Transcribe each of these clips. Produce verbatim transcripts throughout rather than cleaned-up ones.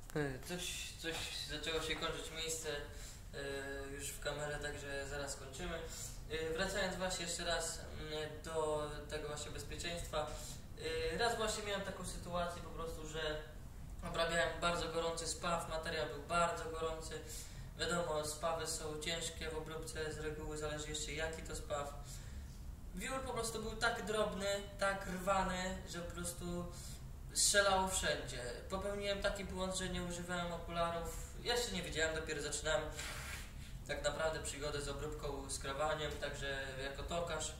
Y, Coś, coś zaczęło się kończyć miejsce y, już w kamerę, także zaraz kończymy. Y, Wracając właśnie jeszcze raz y, do tego właśnie bezpieczeństwa. Y, Raz właśnie miałem taką sytuację po prostu, że obrabiałem bardzo gorący spaw, materiał był bardzo gorący. Wiadomo, spawy są ciężkie w obróbce, z reguły zależy jeszcze jaki to spaw. Wiór po prostu był tak drobny, tak rwany, że po prostu strzelało wszędzie. Popełniłem taki błąd, że nie używałem okularów. Jeszcze nie wiedziałem, dopiero zaczynałem tak naprawdę przygodę z obróbką, skrawaniem, także jako tokarz.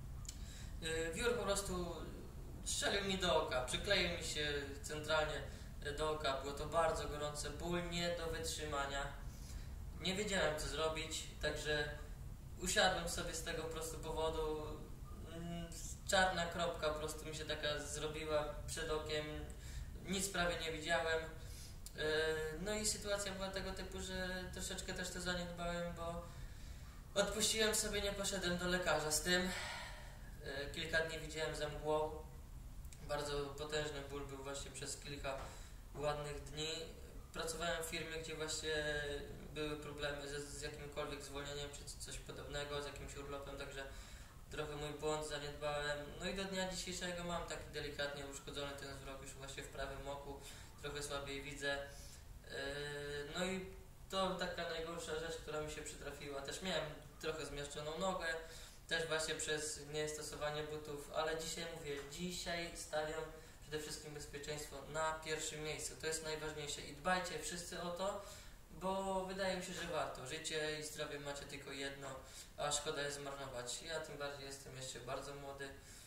Yy, Wiór po prostu strzelił mi do oka, przykleił mi się centralnie do oka. Było to bardzo gorące, ból nie do wytrzymania. Nie wiedziałem, co zrobić, także usiadłem sobie z tego po prostu powodu. Mm, Czarna kropka po prostu mi się taka zrobiła przed okiem. Nic prawie nie widziałem. Yy, No i sytuacja była tego typu, że troszeczkę też to zaniedbałem, bo odpuściłem sobie, nie poszedłem do lekarza z tym. Yy, Kilka dni widziałem za mgłą. Bardzo potężny ból był właśnie przez kilka ładnych dni. Pracowałem w firmie, gdzie właśnie były problemy z, z jakimkolwiek zwolnieniem czy coś podobnego, z jakimś urlopem, także trochę mój błąd zaniedbałem. No i do dnia dzisiejszego mam taki delikatnie uszkodzony ten wzrok już właśnie w prawym oku, trochę słabiej widzę. Yy, No i to taka najgorsza rzecz, która mi się przytrafiła. Też miałem trochę zmieszczoną nogę, też właśnie przez niestosowanie butów, ale dzisiaj mówię, dzisiaj stawiam przede wszystkim bezpieczeństwo na pierwszym miejscu. To jest najważniejsze i dbajcie wszyscy o to, bo wydaje mi się, że warto. Życie i zdrowie macie tylko jedno, a szkoda jest zmarnować. Ja tym bardziej jestem jeszcze bardzo młody.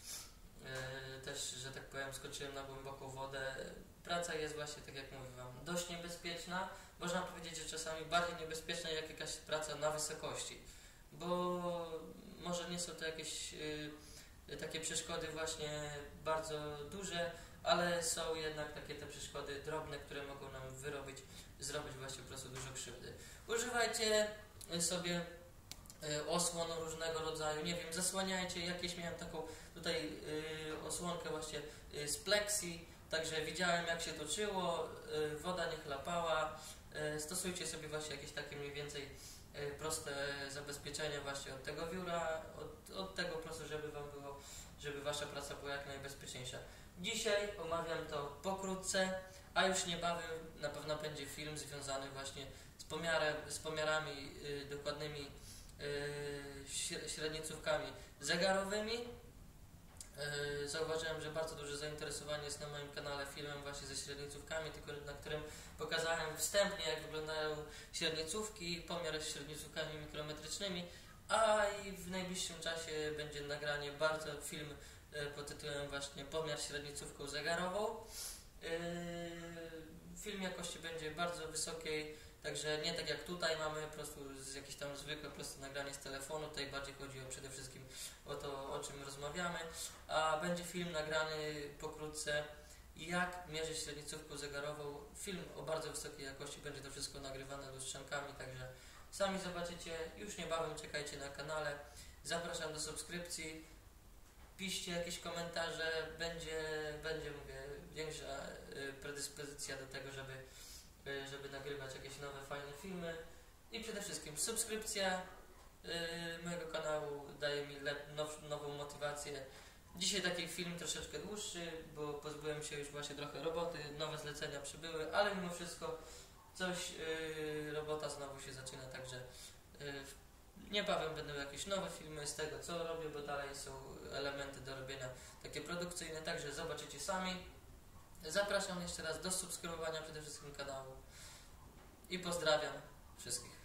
Yy, też, że tak powiem, skoczyłem na głęboką wodę. Praca jest właśnie, tak jak mówię wam, dość niebezpieczna. Można powiedzieć, że czasami bardziej niebezpieczna jak jakaś praca na wysokości, bo może nie są to jakieś yy, takie przeszkody właśnie bardzo duże, ale są jednak takie te przeszkody drobne, które mogą nam wyrobić, zrobić właśnie po prostu dużo krzywdy. Używajcie sobie y, osłon różnego rodzaju, nie wiem, zasłaniajcie, jakieś miałem taką tutaj y, osłonkę właśnie y, z pleksji, także widziałem jak się toczyło, y, woda nie chlapała, y, stosujcie sobie właśnie jakieś takie mniej więcej y, proste zabezpieczenie właśnie od tego wióra, od, od tego po prostu, żeby wam było, żeby wasza praca była jak najbezpieczniejsza. Dzisiaj omawiam to pokrótce, a już niebawem na pewno będzie film związany właśnie z, pomiarem, z pomiarami y, dokładnymi, y, średnicówkami zegarowymi. Y, zauważyłem, że bardzo duże zainteresowanie jest na moim kanale filmem właśnie ze średnicówkami, tylko na którym pokazałem wstępnie, jak wyglądają średnicówki, pomiar z średnicówkami mikrometrycznymi, a i w najbliższym czasie będzie nagranie bardzo film pod tytułem właśnie pomiar średnicówką zegarową. Film jakości będzie bardzo wysokiej, także nie tak jak tutaj mamy po prostu z jakieś tam zwykłe po prostu nagranie z telefonu, tutaj bardziej chodzi o przede wszystkim o to, o czym rozmawiamy, a będzie film nagrany pokrótce, jak mierzyć średnicówką zegarową. Film o bardzo wysokiej jakości, będzie to wszystko nagrywane lustrzankami, także sami zobaczycie, już niebawem czekajcie na kanale, zapraszam do subskrypcji. Piszcie jakieś komentarze, będzie, będzie mówię, większa predyspozycja do tego, żeby, żeby nagrywać jakieś nowe, fajne filmy. I przede wszystkim subskrypcja yy, mojego kanału daje mi now, nową motywację. Dzisiaj taki film troszeczkę dłuższy, bo pozbyłem się już właśnie trochę roboty, nowe zlecenia przybyły, ale mimo wszystko coś, yy, robota znowu się zaczyna, także yy, niebawem będą jakieś nowe filmy z tego, co robię, bo dalej są elementy do robienia takie produkcyjne, także zobaczycie sami. Zapraszam jeszcze raz do subskrybowania przede wszystkim kanału i pozdrawiam wszystkich.